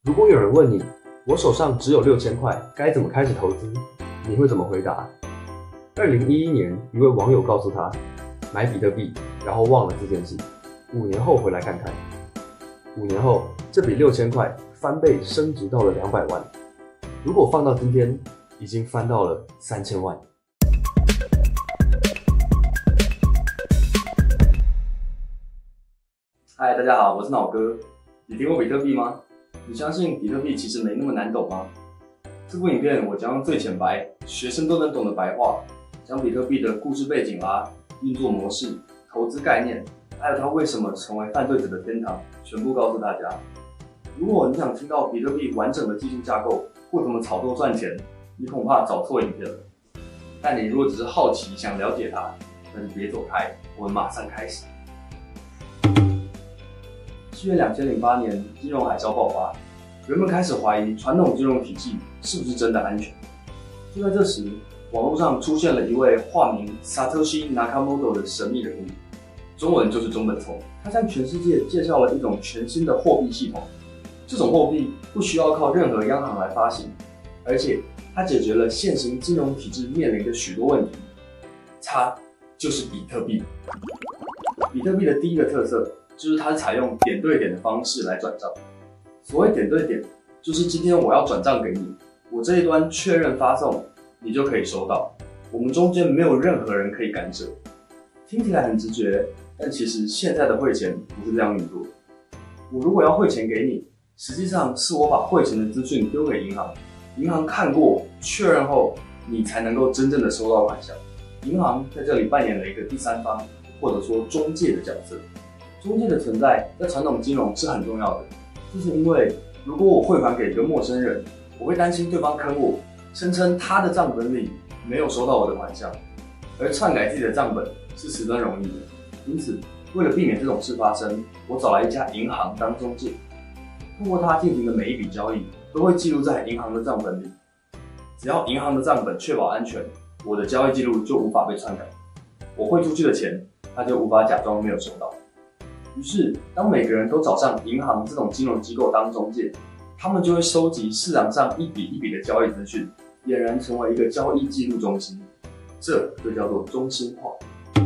如果有人问你，我手上只有6000块，该怎么开始投资？你会怎么回答？2011年，一位网友告诉他，买比特币，然后忘了这件事，5年后回来看看。5年后，这笔6000块翻倍升值到了200万，如果放到今天，已经翻到了3000万。 嗨，大家好，我是脑哥。你听过比特币吗？你相信比特币其实没那么难懂吗？这部影片我将用最浅白、学生都能懂的白话，将比特币的故事背景啦、运作模式、投资概念，还有它为什么成为犯罪者的天堂，全部告诉大家。如果你想听到比特币完整的技术架构或怎么炒作赚钱，你恐怕找错影片了。但你如果只是好奇想了解它，那就别走开，我们马上开始。7月2008年，金融海啸爆发，人们开始怀疑传统金融体系是不是真的安全。就在这时，网络上出现了一位化名 Satoshi Nakamoto 的神秘人物，中文就是中本聪。他向全世界介绍了一种全新的货币系统，这种货币不需要靠任何央行来发行，而且它解决了现行金融体制面临的许多问题。它就是比特币。比特币的第一个特色就是它是采用点对点的方式来转账。所谓点对点，就是今天我要转账给你，我这一端确认发送，你就可以收到，我们中间没有任何人可以干涉。听起来很直觉，但其实现在的汇钱不是这样运作。我如果要汇钱给你，实际上是我把汇钱的资讯丢给银行，银行看过确认后，你才能够真正的收到款项。银行在这里扮演了一个第三方，或者说中介的角色。中介的存在在传统金融是很重要的，这是因为如果我汇款给一个陌生人，我会担心对方坑我，声称他的账本里没有收到我的款项，而篡改自己的账本是十分容易的。因此，为了避免这种事发生，我找来一家银行当中介，通过他进行的每一笔交易都会记录在银行的账本里。只要银行的账本确保安全，我的交易记录就无法被篡改，我汇出去的钱他就无法假装没有收到。于是，当每个人都找上银行这种金融机构当中介，他们就会收集市场上一笔一笔的交易资讯，俨然成为一个交易记录中心。这就叫做中心化。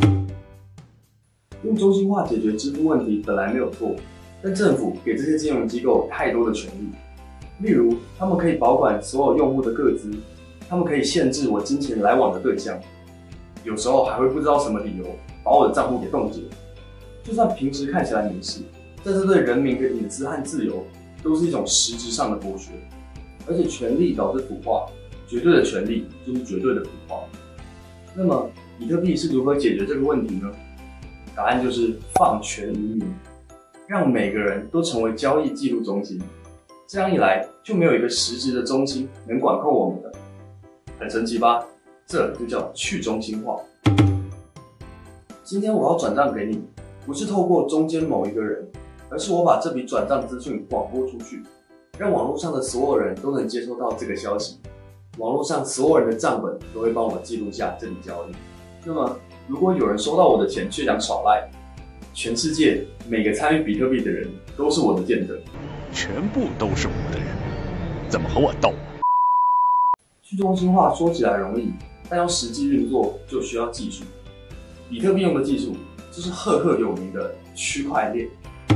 用中心化解决支付问题本来没有错，但政府给这些金融机构太多的权利，例如他们可以保管所有用户的个资，他们可以限制我金钱来往的对象，有时候还会不知道什么理由把我的账户给冻结。就算平时看起来没事，但是对人民的隐私和自由都是一种实质上的剥削。而且权力导致腐化，绝对的权力就是绝对的腐化。那么比特币是如何解决这个问题呢？答案就是放权于民，让每个人都成为交易记录中心。这样一来，就没有一个实质的中心能管控我们了。很神奇吧？这就叫去中心化。今天我要转账给你，不是透过中间某一个人，而是我把这笔转账资讯广播出去，让网络上的所有人都能接收到这个消息。网络上所有人的账本都会帮我记录下这笔交易。那么，如果有人收到我的钱却想耍赖，全世界每个参与比特币的人都是我的见证， 全部都是我的人，怎么和我斗？ 去中心化说起来容易，但要实际运作就需要技术。比特币用的技术就是赫赫有名的区块链。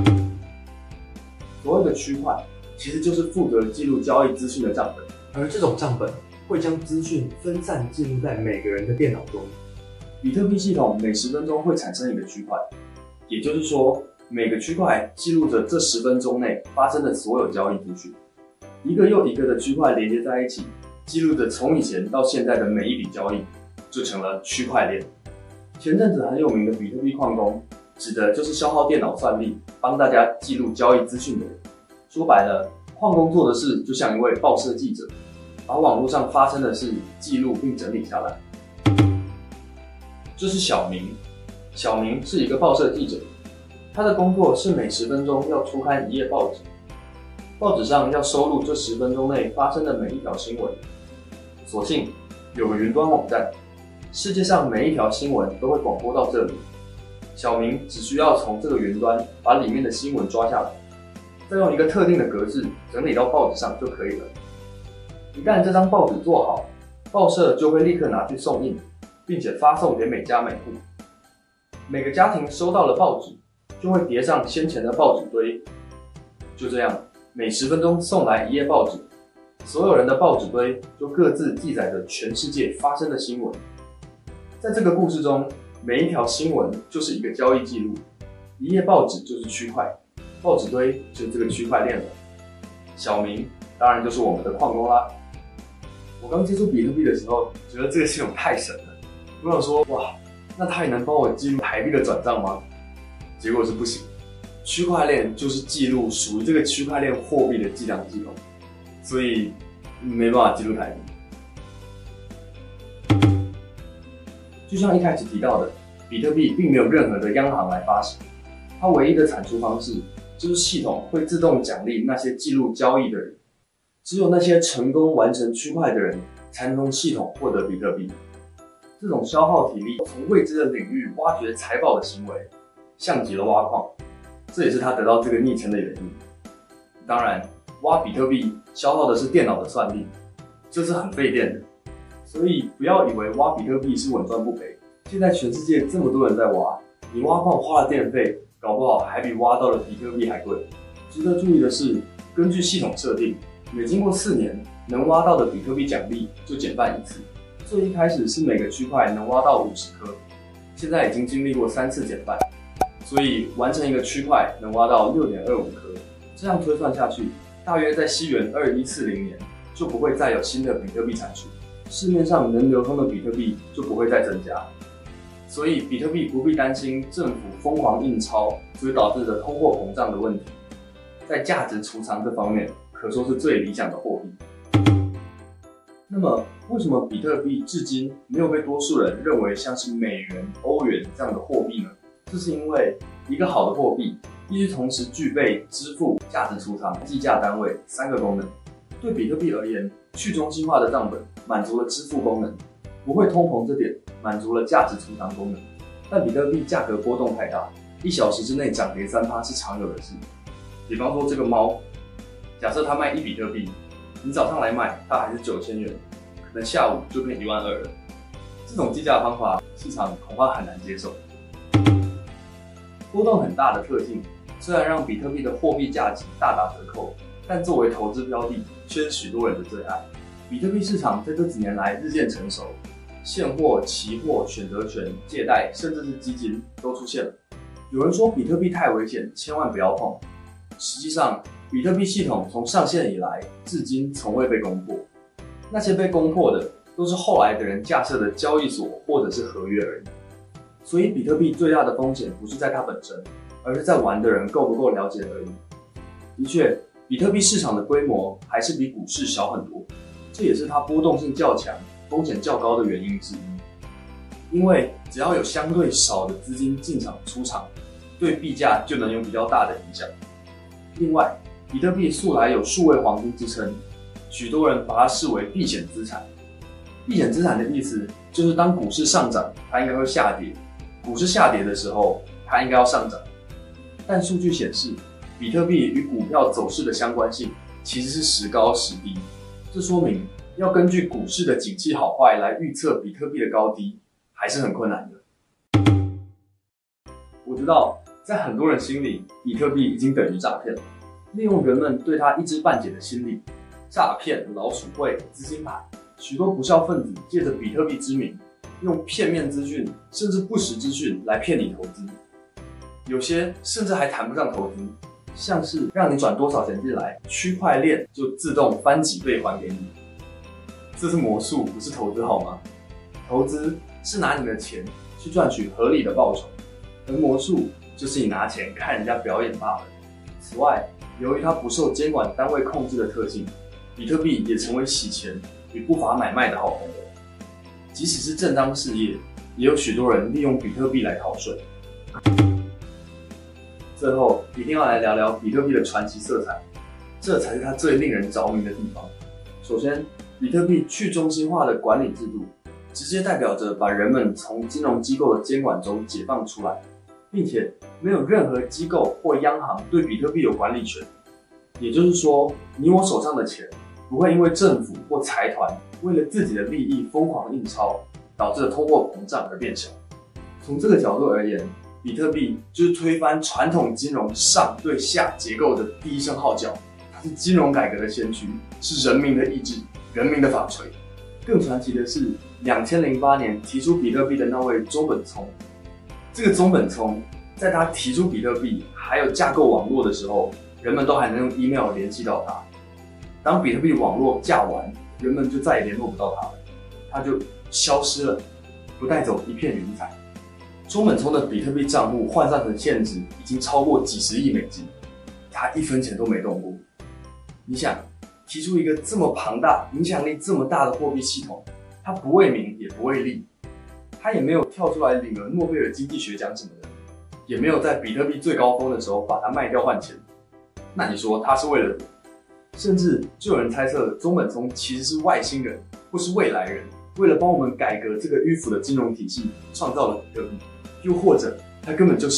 所谓的区块，其实就是负责记录交易资讯的账本， 而这种账本会将资讯分散记录在每个人的电脑中。 比特币系统每10分钟会产生一个区块，也就是说，每个区块记录着这10分钟内发生的所有交易资讯，一个又一个的区块连接在一起，记录着从以前到现在的每一笔交易，就成了区块链。前阵子很有名的比特币矿工，指的就是消耗电脑算力，帮大家记录交易资讯的人。说白了，矿工做的事就像一位报社记者，把网络上发生的事记录并整理下来。这是小明，小明是一个报社记者，他的工作是每10分钟要出刊一页报纸，报纸上要收录这10分钟内发生的每一条新闻。所幸有个云端网站，世界上每一条新闻都会广播到这里，小明只需要从这个云端把里面的新闻抓下来， 再用一个特定的格式整理到报纸上就可以了。一旦这张报纸做好，报社就会立刻拿去送印，并且发送给每家每户。每个家庭收到了报纸，就会叠上先前的报纸堆。就这样，每10分钟送来一页报纸，所有人的报纸堆就各自记载着全世界发生的新闻。在这个故事中，每一条新闻就是一个交易记录，一页报纸就是区块，报纸堆就是这个区块链了。小明当然就是我们的矿工啦。我刚接触比特币的时候，觉得这个系统太神了。我想说，哇，那它也能帮我记录台币的转账吗？结果是不行。区块链就是记录属于这个区块链货币的计量系统，所以没办法记录台币。就像一开始提到的，比特币并没有任何的央行来发行，它唯一的产出方式就是系统会自动奖励那些记录交易的人。只有那些成功完成区块的人，才能从系统获得比特币。这种消耗体力、从未知的领域挖掘财宝的行为，像极了挖矿，这也是他得到这个昵称的原因。当然，挖比特币消耗的是电脑的算力，这是很费电的。所以不要以为挖比特币是稳赚不赔。现在全世界这么多人在挖，你挖矿花的电费，搞不好还比挖到的比特币还贵。值得注意的是，根据系统设定，每经过4年，能挖到的比特币奖励就减半1次。最一开始是每个区块能挖到50颗，现在已经经历过3次减半，所以完成一个区块能挖到6.25颗。这样推算下去，大约在西元2140年就不会再有新的比特币产出，市面上能流通的比特币就不会再增加。所以比特币不必担心政府疯狂印钞所以导致的通货膨胀的问题，在价值储藏这方面可说是最理想的货币。那么，为什么比特币至今没有被多数人认为像是美元、欧元这样的货币呢？这是因为一个好的货币必须同时具备支付、价值储藏、计价单位3个功能。对比特币而言，去中心化的账本满足了支付功能，不会通膨这点满足了价值储藏功能。但比特币价格波动太大，1小时之内涨跌3%是常有的事。比方说这个猫，假设它卖1比特币，你早上来买，它还是9000元，可能下午就变12000了。这种计价方法，市场恐怕很难接受。波动很大的特性，虽然让比特币的货币价值大打折扣，但作为投资标的，却是许多人的最爱。比特币市场在这几年来日渐成熟，现货、期货、选择权、借贷，甚至是基金都出现了。有人说比特币太危险，千万不要碰。实际上，比特币系统从上线以来，至今从未被攻破。那些被攻破的，都是后来的人架设的交易所或者是合约而已。所以，比特币最大的风险不是在它本身，而是在玩的人够不够了解而已。的确，比特币市场的规模还是比股市小很多，这也是它波动性较强、风险较高的原因之一。因为只要有相对少的资金进场出场，对币价就能有比较大的影响。另外，比特币素来有数位黄金之称，许多人把它视为避险资产。避险资产的意思就是当股市上涨，它应该会下跌；股市下跌的时候，它应该要上涨。但数据显示，比特币与股票走势的相关性其实是时高时低。这说明要根据股市的景气好坏来预测比特币的高低，还是很困难的。我知道，在很多人心里，比特币已经等于诈骗了。利用人们对它一知半解的心理，诈骗、老鼠会、资金盘，许多不孝分子借着比特币之名，用片面资讯甚至不实资讯来骗你投资。有些甚至还谈不上投资，像是让你转多少钱进来，区块链就自动翻几倍还给你。这是魔术，不是投资好吗？投资是拿你的钱去赚取合理的报酬，而魔术就是你拿钱看人家表演罢了。此外，由于它不受监管单位控制的特性，比特币也成为洗钱与不法买卖的好朋友。即使是正当事业，也有许多人利用比特币来逃税。最后，一定要来聊聊比特币的传奇色彩，这才是它最令人着迷的地方。首先，比特币去中心化的管理制度，直接代表着把人们从金融机构的监管中解放出来，并且没有任何机构或央行对比特币有管理权， 也就是说，你我手上的钱不会因为政府或财团为了自己的利益疯狂印钞，导致通货膨胀而变小。从这个角度而言，比特币就是推翻传统金融上对下结构的第一声号角，它是金融改革的先驱，是人民的意志、人民的法锤。更传奇的是，2008年提出比特币的那位中本聪，这个中本聪在他提出比特币还有架构网络的时候，人们都还能用 email 联系到他。当比特币网络架完，人们就再也联络不到他了，他就消失了，不带走一片云彩。中本聪的比特币账户换算成现值已经超过几十亿美金，他一分钱都没动过。你想，提出一个这么庞大、影响力这么大的货币系统，他不为名也不为利，他也没有跳出来领了诺贝尔经济学奖什么的，也没有在比特币最高峰的时候把它卖掉换钱。那你说他是为了什么？甚至就有人猜测中本聪其实是外星人或是未来人，为了帮我们改革这个迂腐的金融体系，创造了比特币。又或者他根本就是……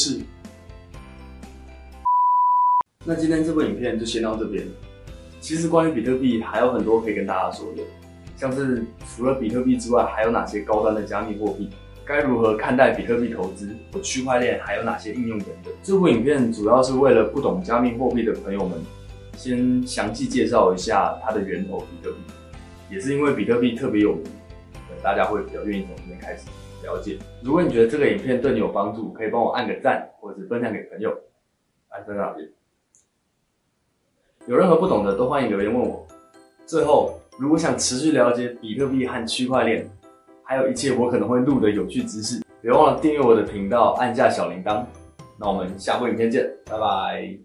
那今天这部影片就先到这边。其实关于比特币还有很多可以跟大家说的，像是除了比特币之外，还有哪些高端的加密货币，该如何看待比特币投资，区块链还有哪些应用等等。这部影片主要是为了不懂加密货币的朋友们，先详细介绍一下它的源头比特币，也是因为比特币特别有名，大家会比较愿意从这边开始了解。如果你觉得这个影片对你有帮助，可以帮我按个赞，或者是分享给朋友。按在那边。有任何不懂的都欢迎留言问我。最后，如果想持续了解比特币和区块链，还有一切我可能会录的有趣知识，别忘了订阅我的频道，按下小铃铛。那我们下部影片见，拜拜。